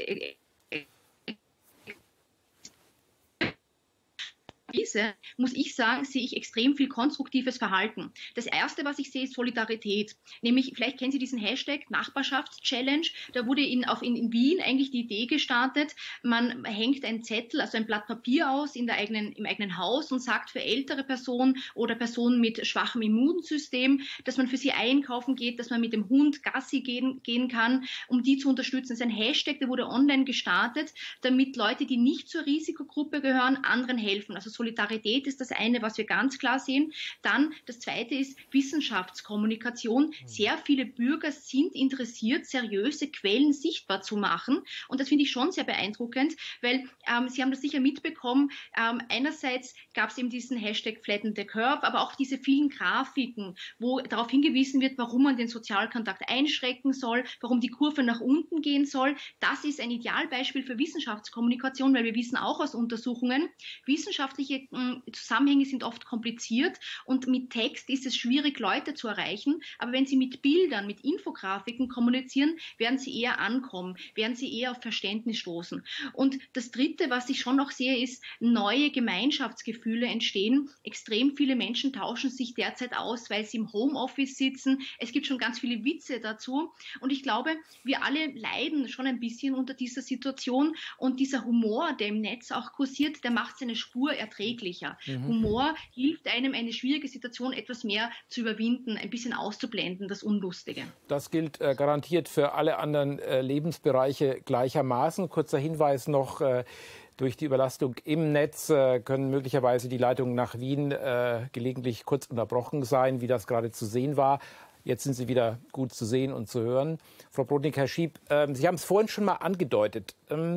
muss ich sagen, sehe ich extrem viel konstruktives Verhalten. Das Erste, was ich sehe, ist Solidarität. Nämlich, vielleicht kennen Sie diesen Hashtag Nachbarschaftschallenge. Da wurde in Wien eigentlich die Idee gestartet, man hängt einen Zettel, also ein Blatt Papier aus im eigenen Haus und sagt für ältere Personen oder Personen mit schwachem Immunsystem, dass man für sie einkaufen geht, dass man mit dem Hund Gassi gehen kann, um die zu unterstützen. Das ist ein Hashtag, der wurde online gestartet, damit Leute, die nicht zur Risikogruppe gehören, anderen helfen. Also Solidarität ist das eine, was wir ganz klar sehen. Dann das zweite ist Wissenschaftskommunikation. Sehr viele Bürger sind interessiert, seriöse Quellen sichtbar zu machen. Und das finde ich schon sehr beeindruckend, weil Sie haben das sicher mitbekommen. Einerseits gab es eben diesen Hashtag Flatten the Curve, aber auch diese vielen Grafiken, wo darauf hingewiesen wird, warum man den Sozialkontakt einschränken soll, warum die Kurve nach unten gehen soll. Das ist ein Idealbeispiel für Wissenschaftskommunikation, weil wir wissen auch aus Untersuchungen, wissenschaftliche Zusammenhänge sind oft kompliziert und mit Text ist es schwierig, Leute zu erreichen. Aber wenn Sie mit Bildern, mit Infografiken kommunizieren, werden Sie eher ankommen, werden Sie eher auf Verständnis stoßen. Und das Dritte, was ich schon noch sehe, ist, neue Gemeinschaftsgefühle entstehen. Extrem viele Menschen tauschen sich derzeit aus, weil sie im Homeoffice sitzen. Es gibt schon ganz viele Witze dazu. Und ich glaube, wir alle leiden schon ein bisschen unter dieser Situation. Und dieser Humor, der im Netz auch kursiert, der macht seine Spur erträglicher. Humor hilft einem, eine schwierige Situation etwas mehr zu überwinden, ein bisschen auszublenden, das Unlustige. Das gilt garantiert für alle anderen Lebensbereiche gleichermaßen. Kurzer Hinweis noch, durch die Überlastung im Netz können möglicherweise die Leitungen nach Wien gelegentlich kurz unterbrochen sein, wie das gerade zu sehen war. Jetzt sind sie wieder gut zu sehen und zu hören. Frau Brodnik, Herr Schieb, Sie haben es vorhin schon mal angedeutet.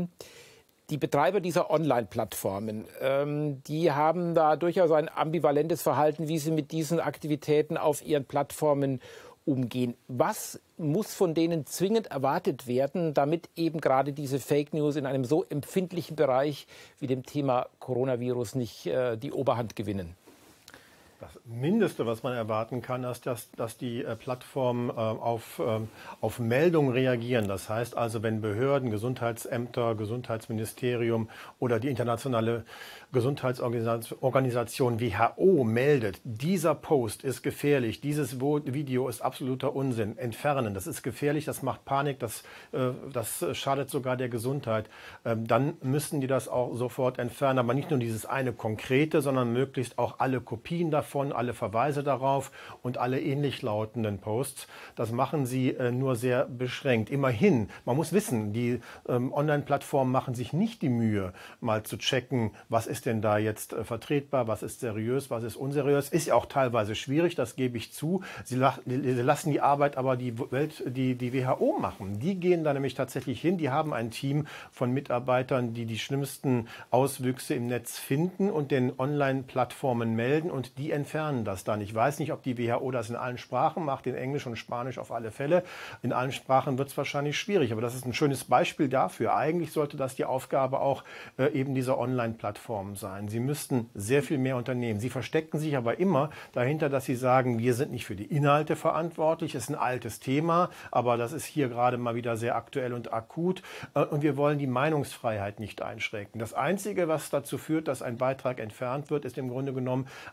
Die Betreiber dieser Online-Plattformen, die haben da durchaus ein ambivalentes Verhalten, wie sie mit diesen Aktivitäten auf ihren Plattformen umgehen. Was muss von denen zwingend erwartet werden, damit eben gerade diese Fake News in einem so empfindlichen Bereich wie dem Thema Coronavirus nicht die Oberhand gewinnen? Das Mindeste, was man erwarten kann, ist, dass die Plattformen auf Meldungen reagieren. Das heißt also, wenn Behörden, Gesundheitsämter, Gesundheitsministerium oder die internationale Gesundheitsorganisation WHO meldet, dieser Post ist gefährlich, dieses Video ist absoluter Unsinn, entfernen, das ist gefährlich, das macht Panik, das schadet sogar der Gesundheit, dann müssen die das auch sofort entfernen. Aber nicht nur dieses eine Konkrete, sondern möglichst auch alle Kopien davon, alle Verweise darauf und alle ähnlich lautenden Posts. Das machen sie nur sehr beschränkt. Immerhin, man muss wissen, die Online-Plattformen machen sich nicht die Mühe, mal zu checken, was ist denn da jetzt vertretbar, was ist seriös, was ist unseriös. Ist ja auch teilweise schwierig, das gebe ich zu. Sie lassen die Arbeit aber die WHO machen. Die gehen da nämlich tatsächlich hin. Die haben ein Team von Mitarbeitern, die schlimmsten Auswüchse im Netz finden und den Online-Plattformen melden, und die entfernen das dann. Ich weiß nicht, ob die WHO das in allen Sprachen macht, in Englisch und Spanisch auf alle Fälle. In allen Sprachen wird es wahrscheinlich schwierig, aber das ist ein schönes Beispiel dafür. Eigentlich sollte das die Aufgabe auch eben dieser Online-Plattformen sein. Sie müssten sehr viel mehr unternehmen. Sie verstecken sich aber immer dahinter, dass sie sagen, wir sind nicht für die Inhalte verantwortlich, ist ein altes Thema, aber das ist hier gerade mal wieder sehr aktuell und akut, und wir wollen die Meinungsfreiheit nicht einschränken. Das Einzige, was dazu führt, dass ein Beitrag entfernt wird, ist im Grunde genommen ein Verstoß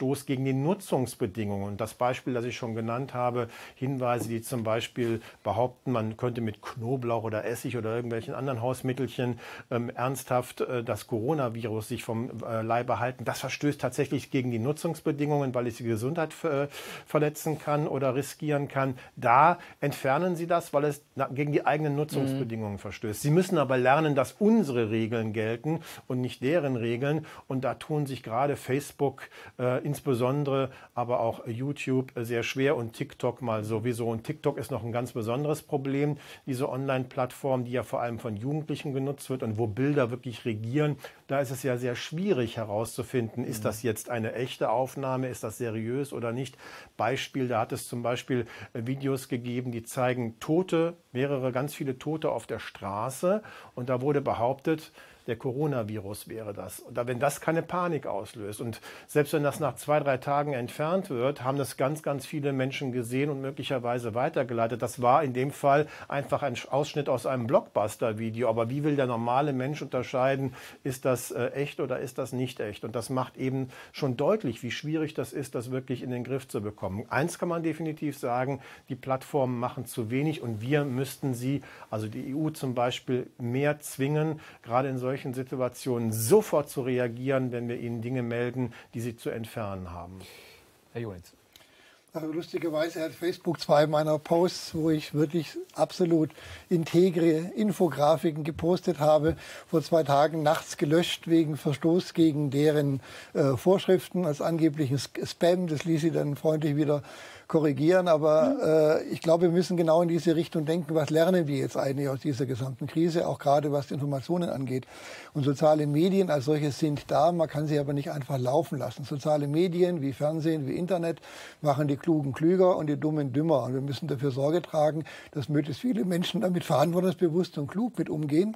Verstoß gegen die Nutzungsbedingungen. Und das Beispiel, das ich schon genannt habe, Hinweise, die zum Beispiel behaupten, man könnte mit Knoblauch oder Essig oder irgendwelchen anderen Hausmittelchen ernsthaft das Coronavirus sich vom Leibe halten, das verstößt tatsächlich gegen die Nutzungsbedingungen, weil es die Gesundheit verletzen kann oder riskieren kann. Da entfernen Sie das, weil es gegen die eigenen Nutzungsbedingungen verstößt. Sie müssen aber lernen, dass unsere Regeln gelten und nicht deren Regeln. Und da tun sich gerade Facebook insbesondere, aber auch YouTube sehr schwer und TikTok mal sowieso. Und TikTok ist noch ein ganz besonderes Problem, diese Online-Plattform, die ja vor allem von Jugendlichen genutzt wird und wo Bilder wirklich regieren. Da ist es ja sehr schwierig herauszufinden, ist das jetzt eine echte Aufnahme, ist das seriös oder nicht. Beispiel, da hat es zum Beispiel Videos gegeben, die zeigen Tote, ganz viele Tote auf der Straße. Und da wurde behauptet, der Coronavirus wäre das. Oder wenn das keine Panik auslöst. Und selbst wenn das nach 2, 3 Tagen entfernt wird, haben das ganz, ganz viele Menschen gesehen und möglicherweise weitergeleitet. Das war in dem Fall einfach ein Ausschnitt aus einem Blockbuster-Video. Aber wie will der normale Mensch unterscheiden, ist das echt oder ist das nicht echt? Und das macht eben schon deutlich, wie schwierig das ist, das wirklich in den Griff zu bekommen. Eins kann man definitiv sagen, die Plattformen machen zu wenig und wir müssten sie, also die EU zum Beispiel, mehr zwingen, gerade in solchen Situationen sofort zu reagieren, wenn wir ihnen Dinge melden, die sie zu entfernen haben. Herr Jonitz. Also lustigerweise hat Facebook 2 meiner Posts, wo ich wirklich absolut integre Infografiken gepostet habe, vor 2 Tagen nachts gelöscht wegen Verstoß gegen deren Vorschriften als angeblichen Spam. Das ließ sie dann freundlich wieder korrigieren. Aber ich glaube, wir müssen genau in diese Richtung denken. Was lernen wir jetzt eigentlich aus dieser gesamten Krise, auch gerade was die Informationen angeht? Und soziale Medien als solche sind da. Man kann sie aber nicht einfach laufen lassen. Soziale Medien wie Fernsehen, wie Internet machen die Klugen klüger und die Dummen dümmer. Und wir müssen dafür Sorge tragen, dass möglichst viele Menschen damit verantwortungsbewusst und klug mit umgehen.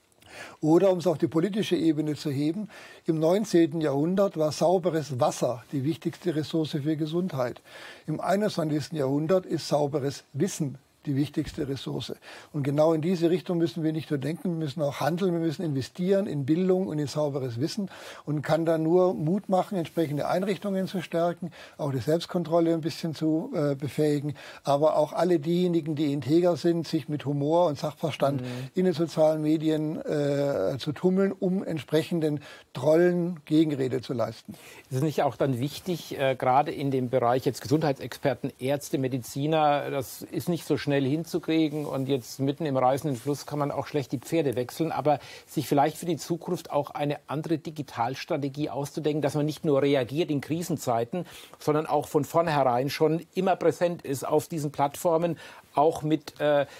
Oder, um es auf die politische Ebene zu heben, im 19. Jahrhundert war sauberes Wasser die wichtigste Ressource für Gesundheit. Im 21. Jahrhundert ist sauberes Wissen die wichtigste Ressource. Und genau in diese Richtung müssen wir nicht nur denken, wir müssen auch handeln, wir müssen investieren in Bildung und in sauberes Wissen und kann da nur Mut machen, entsprechende Einrichtungen zu stärken, auch die Selbstkontrolle ein bisschen zu befähigen, aber auch alle diejenigen, die integer sind, sich mit Humor und Sachverstand in den sozialen Medien zu tummeln, um entsprechenden Trollen Gegenrede zu leisten. Ist es nicht auch dann wichtig, gerade in dem Bereich jetzt Gesundheitsexperten, Ärzte, Mediziner, das ist nicht so schnell hinzukriegen und jetzt mitten im reißenden Fluss kann man auch schlecht die Pferde wechseln, aber sich vielleicht für die Zukunft auch eine andere Digitalstrategie auszudenken, dass man nicht nur reagiert in Krisenzeiten, sondern auch von vornherein schon immer präsent ist auf diesen Plattformen, auch mit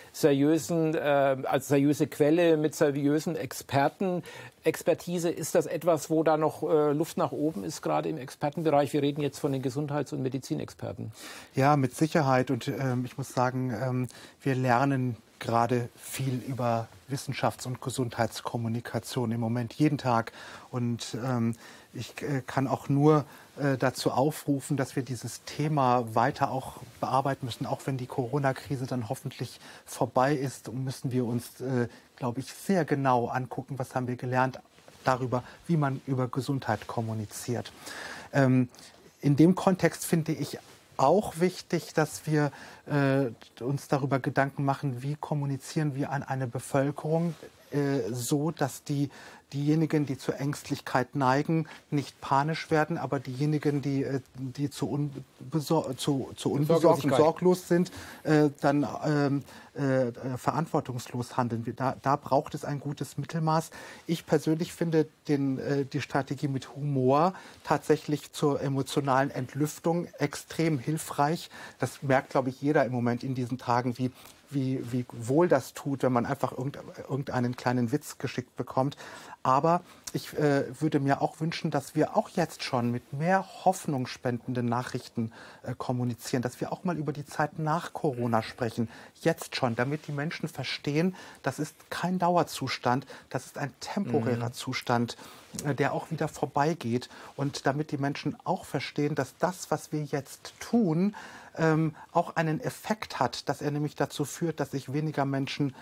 als seriöse Quelle, mit seriösen Experten. Expertise, ist das etwas, wo da noch Luft nach oben ist, gerade im Expertenbereich? Wir reden jetzt von den Gesundheits- und Medizinexperten. Ja, mit Sicherheit. Und ich muss sagen, wir lernen gerade viel über Wissenschafts- und Gesundheitskommunikation im Moment jeden Tag. Und ich kann auch nur dazu aufrufen, dass wir dieses Thema weiter auch bearbeiten müssen. Auch wenn die Corona-Krise dann hoffentlich vorbei ist, müssen wir uns, glaube ich, sehr genau angucken, was haben wir gelernt darüber, wie man über Gesundheit kommuniziert. In dem Kontext finde ich auch wichtig, dass wir uns darüber Gedanken machen, wie kommunizieren wir an eine Bevölkerung, so dass diejenigen, die zur Ängstlichkeit neigen, nicht panisch werden, aber diejenigen, die zu unbesorgt und sorglos sind, dann verantwortungslos handeln. Da braucht es ein gutes Mittelmaß. Ich persönlich finde die Strategie mit Humor tatsächlich zur emotionalen Entlüftung extrem hilfreich. Das merkt, glaube ich, jeder im Moment in diesen Tagen, wie wohl das tut, wenn man einfach irgendeinen kleinen Witz geschickt bekommt. Aber ich würde mir auch wünschen, dass wir auch jetzt schon mit mehr hoffnungsspendenden Nachrichten kommunizieren, dass wir auch mal über die Zeit nach Corona sprechen, jetzt schon, damit die Menschen verstehen, das ist kein Dauerzustand, das ist ein temporärer Zustand, der auch wieder vorbeigeht. Und damit die Menschen auch verstehen, dass das, was wir jetzt tun, auch einen Effekt hat, dass er nämlich dazu führt, dass sich weniger Menschen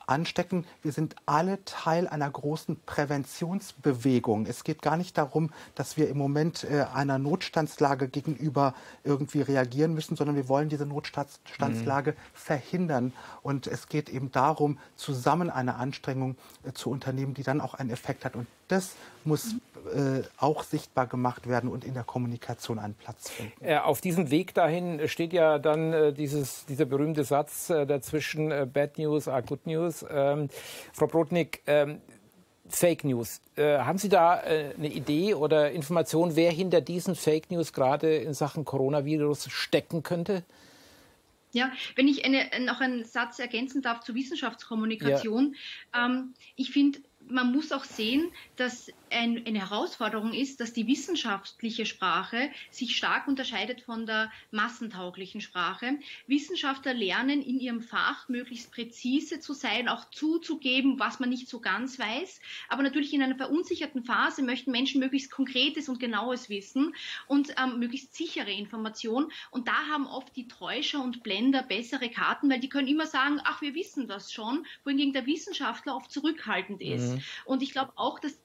anstecken. Wir sind alle Teil einer großen Präventionsbewegung. Es geht gar nicht darum, dass wir im Moment einer Notstandslage gegenüber irgendwie reagieren müssen, sondern wir wollen diese Notstandslage verhindern. Und es geht eben darum, zusammen eine Anstrengung zu unternehmen, die dann auch einen Effekt hat. Und das muss auch sichtbar gemacht werden und in der Kommunikation einen Platz finden. Auf diesem Weg dahin steht ja dann dieser berühmte Satz dazwischen, Bad News are Good News. Frau Brodnik, Fake News. Haben Sie da eine Idee oder Information, wer hinter diesen Fake News gerade in Sachen Coronavirus stecken könnte? Ja, wenn ich noch einen Satz ergänzen darf zur Wissenschaftskommunikation. Ja. Ich finde, man muss auch sehen, dass eine Herausforderung ist, dass die wissenschaftliche Sprache sich stark unterscheidet von der massentauglichen Sprache. Wissenschaftler lernen in ihrem Fach möglichst präzise zu sein, auch zuzugeben, was man nicht so ganz weiß. Aber natürlich in einer verunsicherten Phase möchten Menschen möglichst Konkretes und Genaues wissen und möglichst sichere Informationen. Und da haben oft die Täuscher und Blender bessere Karten, weil die können immer sagen, ach, wir wissen das schon, wohingegen der Wissenschaftler oft zurückhaltend ist. Und ich glaube auch, dass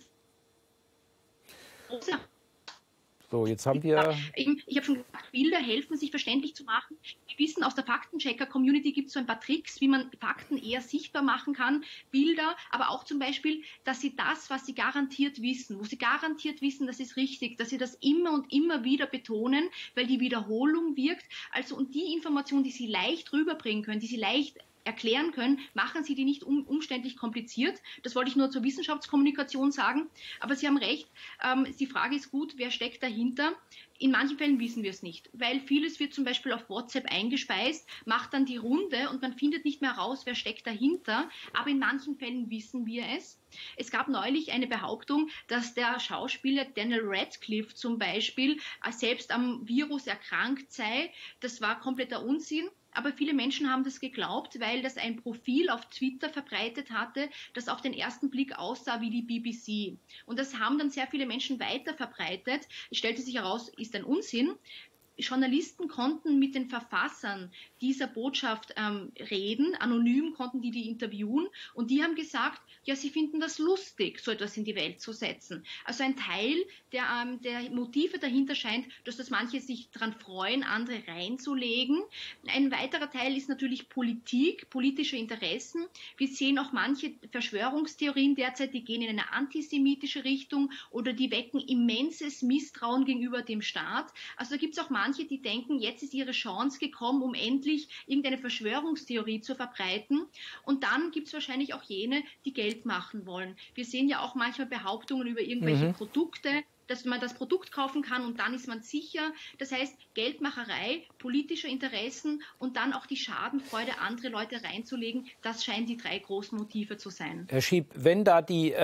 so, jetzt haben wir... Ich habe schon gesagt, Bilder helfen, sich verständlich zu machen. Wir wissen, aus der Faktenchecker-Community gibt es so ein paar Tricks, wie man Fakten eher sichtbar machen kann. Bilder, aber auch zum Beispiel, dass sie das, was sie garantiert wissen, wo sie garantiert wissen, das ist richtig, dass sie das immer und immer wieder betonen, weil die Wiederholung wirkt. Also, und die Information, die sie leicht rüberbringen können, die sie leicht erklären können, machen Sie die nicht umständlich kompliziert. Das wollte ich nur zur Wissenschaftskommunikation sagen. Aber Sie haben recht, die Frage ist gut, wer steckt dahinter? In manchen Fällen wissen wir es nicht, weil vieles wird zum Beispiel auf WhatsApp eingespeist, macht dann die Runde und man findet nicht mehr heraus, wer steckt dahinter. Aber in manchen Fällen wissen wir es. Es gab neulich eine Behauptung, dass der Schauspieler Daniel Radcliffe zum Beispiel selbst am Virus erkrankt sei. Das war kompletter Unsinn. Aber viele Menschen haben das geglaubt, weil das ein Profil auf Twitter verbreitet hatte, das auf den ersten Blick aussah wie die BBC. Und das haben dann sehr viele Menschen weiter verbreitet. Es stellte sich heraus, ist ein Unsinn. Journalisten konnten mit den Verfassern dieser Botschaft reden, anonym konnten die interviewen und die haben gesagt, ja, sie finden das lustig, so etwas in die Welt zu setzen. Also ein Teil der Motive dahinter scheint, dass das manche sich daran freuen, andere reinzulegen. Ein weiterer Teil ist natürlich Politik, politische Interessen. Wir sehen auch manche Verschwörungstheorien derzeit, die gehen in eine antisemitische Richtung oder die wecken immenses Misstrauen gegenüber dem Staat. Also da gibt es auch manche, die denken, jetzt ist ihre Chance gekommen, um endlich irgendeine Verschwörungstheorie zu verbreiten. Und dann gibt es wahrscheinlich auch jene, die Geld machen wollen. Wir sehen ja auch manchmal Behauptungen über irgendwelche Produkte, dass man das Produkt kaufen kann und dann ist man sicher. Das heißt, Geldmacherei, politische Interessen und dann auch die Schadenfreude, andere Leute reinzulegen, das scheinen die drei großen Motive zu sein. Herr Schieb, wenn da die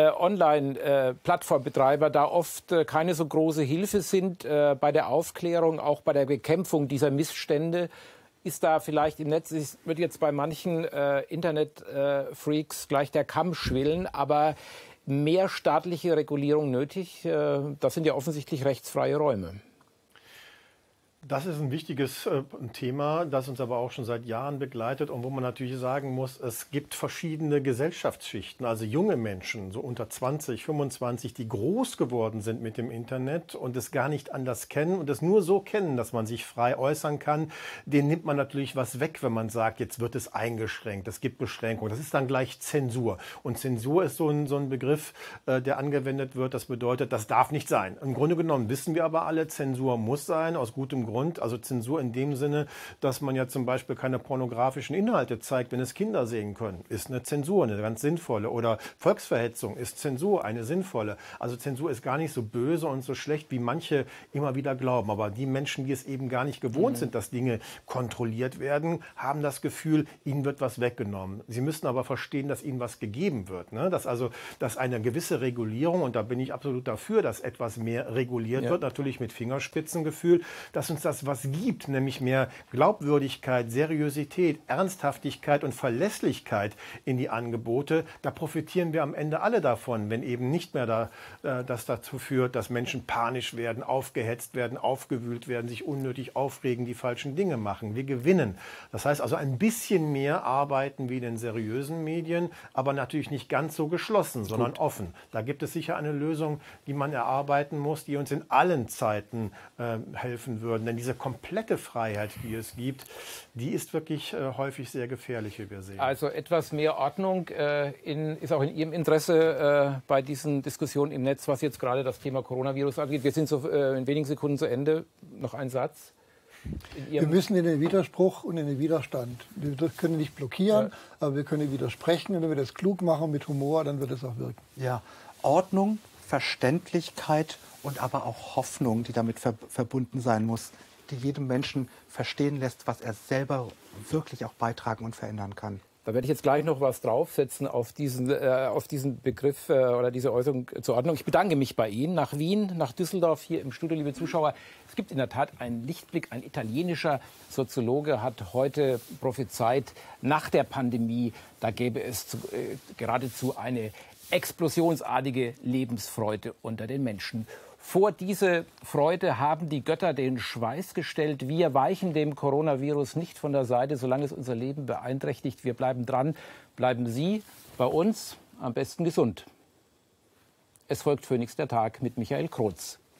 Online-Plattformbetreiber da oft keine so große Hilfe sind bei der Aufklärung, auch bei der Bekämpfung dieser Missstände, ist da vielleicht im Netz, es wird jetzt bei manchen Internet-Freaks gleich der Kamm schwillen, aber mehr staatliche Regulierung nötig? Das sind ja offensichtlich rechtsfreie Räume. Das ist ein wichtiges Thema, das uns aber auch schon seit Jahren begleitet und wo man natürlich sagen muss, es gibt verschiedene Gesellschaftsschichten, also junge Menschen, so unter 20, 25, die groß geworden sind mit dem Internet und es gar nicht anders kennen und es nur so kennen, dass man sich frei äußern kann. Denen nimmt man natürlich was weg, wenn man sagt, jetzt wird es eingeschränkt, es gibt Beschränkungen. Das ist dann gleich Zensur. Und Zensur ist so ein Begriff, der angewendet wird. Das bedeutet, das darf nicht sein. Im Grunde genommen wissen wir aber alle, Zensur muss sein, aus gutem Grund. Also Zensur in dem Sinne, dass man ja zum Beispiel keine pornografischen Inhalte zeigt, wenn es Kinder sehen können, ist eine Zensur, eine ganz sinnvolle. Oder Volksverhetzung ist Zensur, eine sinnvolle. Also Zensur ist gar nicht so böse und so schlecht, wie manche immer wieder glauben. Aber die Menschen, die es eben gar nicht gewohnt sind, dass Dinge kontrolliert werden, haben das Gefühl, ihnen wird was weggenommen. Sie müssen aber verstehen, dass ihnen was gegeben wird. Ne? Dass eine gewisse Regulierung, und da bin ich absolut dafür, dass etwas mehr reguliert wird, natürlich mit Fingerspitzengefühl, dass uns uns das was gibt, nämlich mehr Glaubwürdigkeit, Seriosität, Ernsthaftigkeit und Verlässlichkeit in die Angebote, da profitieren wir am Ende alle davon, wenn eben nicht mehr das dazu führt, dass Menschen panisch werden, aufgehetzt werden, aufgewühlt werden, sich unnötig aufregen, die falschen Dinge machen. Wir gewinnen. Das heißt also ein bisschen mehr arbeiten wie in den seriösen Medien, aber natürlich nicht ganz so geschlossen, sondern offen. Da gibt es sicher eine Lösung, die man erarbeiten muss, die uns in allen Zeiten helfen würden. Denn diese komplette Freiheit, die es gibt, die ist wirklich häufig sehr gefährlich, wie wir sehen. Also etwas mehr Ordnung ist auch in Ihrem Interesse bei diesen Diskussionen im Netz, was jetzt gerade das Thema Coronavirus angeht. Wir sind so in wenigen Sekunden zu Ende. Noch ein Satz. Wir müssen in den Widerspruch und in den Widerstand. Wir können nicht blockieren, aber wir können widersprechen. Und wenn wir das klug machen mit Humor, dann wird es auch wirken. Ja, Ordnung, Verständlichkeit und aber auch Hoffnung, die damit verbunden sein muss, die jedem Menschen verstehen lässt, was er selber wirklich auch beitragen und verändern kann. Da werde ich jetzt gleich noch was draufsetzen auf diesen Begriff oder diese Äußerung zur Ordnung. Ich bedanke mich bei Ihnen. Nach Wien, nach Düsseldorf, hier im Studio, liebe Zuschauer. Es gibt in der Tat einen Lichtblick. Ein italienischer Soziologe hat heute prophezeit, nach der Pandemie, da gäbe es geradezu eine explosionsartige Lebensfreude unter den Menschen. Vor diese Freude haben die Götter den Schweiß gestellt. Wir weichen dem Coronavirus nicht von der Seite, solange es unser Leben beeinträchtigt. Wir bleiben dran. Bleiben Sie bei uns am besten gesund. Es folgt Phoenix der Tag mit Michael Kroz.